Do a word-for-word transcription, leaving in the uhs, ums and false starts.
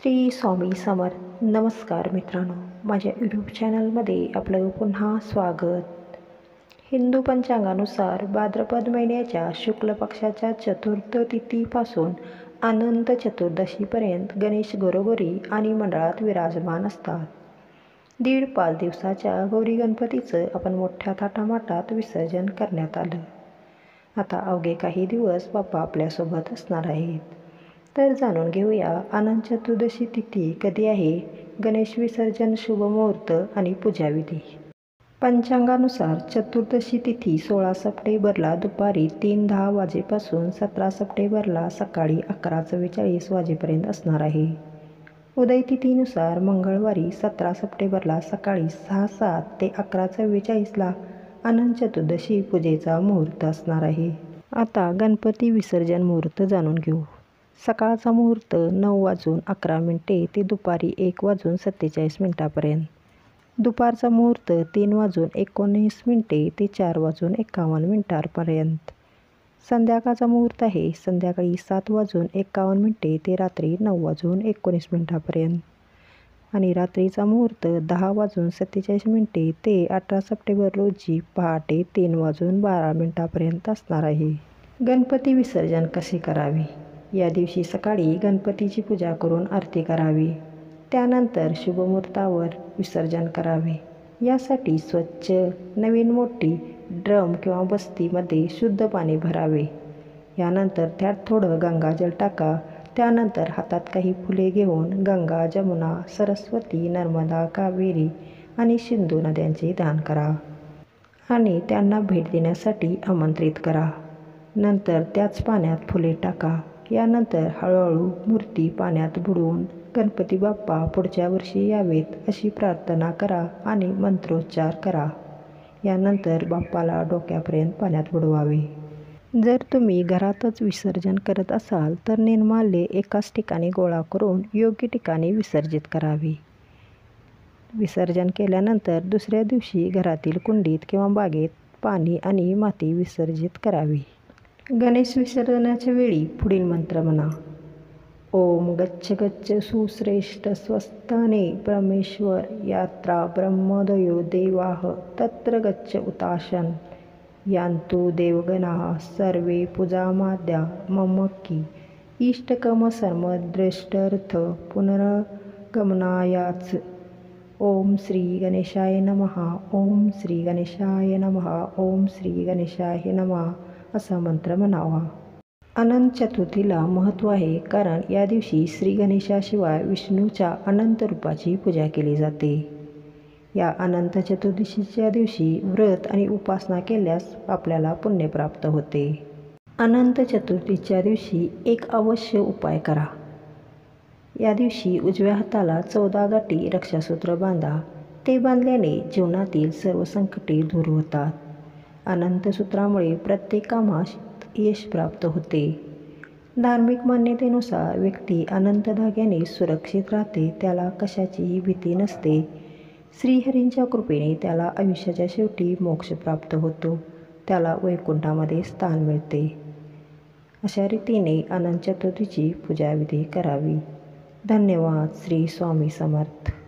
श्री स्वामी समर्थ. नमस्कार मित्रांनो, माझ्या यूट्यूब चॅनलमध्ये आपलं पुन्हा स्वागत. हिंदू पंचांगानुसार भाद्रपद महिन्याच्या शुक्ल पक्षाच्या चतुर्थ तिथीपासून अनंत चतुर्दशीपर्यंत गणेश घरोघरी आणि मंडळात विराजमान असतात. दीड पाच दिवसाच्या गौरी गणपतीचं आपण मोठ्या थाटामाटात विसर्जन करण्यात आलं. आता अवघे काही दिवस बाप्पा आपल्यासोबत असणार आहेत. तर जाणून घेऊया अनंत चतुर्दशी तिथी कधी आहे, गणेश विसर्जन शुभ मुहूर्त आणि पूजाविधी. पंचांगानुसार चतुर्दशी तिथी सोळा सप्टेंबरला दुपारी तीन दहा वाजेपासून सतरा सप्टेंबरला सकाळी अकरा चव्वेचाळीस वाजेपर्यंत असणार आहे. उदय तिथीनुसार मंगळवारी सतरा सप्टेंबरला सकाळी सहा सात ते अकरा चव्वेचाळीसला अनंत चतुर्दशी पूजेचा मुहूर्त असणार आहे. आता गणपती विसर्जन मुहूर्त जाणून घेऊ. सकाळचा मुहूर्त नऊ वाजून अकरा मिनिटे ते दुपारी एक वाजून सत्तेचाळीस मिनिटापर्यंत. दुपारचा मुहूर्त तीन वाजून एकोणीस मिनिटे ते चार वाजून एकावन्न मिनिटांपर्यंत. संध्याकाळचा मुहूर्त आहे संध्याकाळी सात वाजून एकावन्न मिनिटे ते रात्री नऊ वाजून एकोणीस मिनिटांपर्यंत. आणि रात्रीचा मुहूर्त दहा वाजून सत्तेचाळीस मिनिटे ते अठरा सप्टेंबर रोजी पहाटे तीन वाजून बारा मिनिटांपर्यंत असणार आहे. गणपती विसर्जन कसे करावे? या दिवशी सकाळी गणपतीची पूजा करून आरती करावी. त्यानंतर शुभमुहूर्तावर विसर्जन करावे. यासाठी स्वच्छ नवीन मोठी ड्रम किंवा बस्तीमध्ये शुद्ध पाणी भरावे. यानंतर त्यात थोडं गंगाजल टाका. त्यानंतर हातात काही फुले घेऊन गंगा, जमुना, सरस्वती, नर्मदा, कावेरी आणि सिंधू नद्यांचे दान करा आणि त्यांना भेट देण्यासाठी आमंत्रित करा. नंतर त्याच पाण्यात फुले टाका. यानंतर हळूहळू मूर्ती पाण्यात बुडवून गणपती बाप्पा पुढच्या वर्षी यावेत अशी प्रार्थना करा आणि मंत्रोच्चार करा. यानंतर बाप्पाला डोक्यापर्यंत पाण्यात बुडवावे. जर तुम्ही घरातच विसर्जन करत असाल तर निर्माल्य एकाच ठिकाणी गोळा करून योग्य ठिकाणी विसर्जित करावे. विसर्जन केल्यानंतर दुसऱ्या दिवशी घरातील कुंडीत किंवा बागेत पाणी आणि माती विसर्जित करावी. गणेश विसर्जनाच्या वेळी पुढील मंत्र म्हणा. ओम गच्छ गच्छ सुश्रेष्ठ स्वस्थाने परमेश्वर यात्रा ब्रह्मोदयो देवाः तत्र गच्छ उताशन यान्तु देवगणाः सर्वे पूजामाद्या ममकी इष्टकम सर्मदृष्टर्थ पुनर्गमनायाच. ओम श्री गणेशाय नमः. ओम श्री गणेशाय नमः. ओम श्री गणेशाय नमः असा मंत्र म्हणावा. अनंत चतुर्थीला महत्त्व आहे कारण या दिवशी श्री गणेशाशिवाय विष्णूच्या अनंत रूपाची पूजा केली जाते. या अनंत चतुर्दशीच्या दिवशी व्रत आणि उपासना केल्यास आपल्याला पुण्य प्राप्त होते. अनंत चतुर्थीच्या दिवशी एक अवश्य उपाय करा. या दिवशी उजव्या हाताला चौदा गाठी रक्षासूत्र बांधा. ते बांधल्याने जीवनातील सर्व संकटे दूर होतात. अनंत सूत्रामुळे प्रत्येक कामास यश प्राप्त होते. धार्मिक मान्यतेनुसार व्यक्ती अनंत धाग्याने सुरक्षित राहते. त्याला कशाचीही भीती नसते. श्रीहरींच्या कृपेने त्याला आयुष्याच्या शेवटी मोक्ष प्राप्त होतो. त्याला वैकुंठामध्ये स्थान मिळते. अशा रीतीने अनंत चतुर्थीची पूजाविधी करावी. धन्यवाद. श्री स्वामी समर्थ.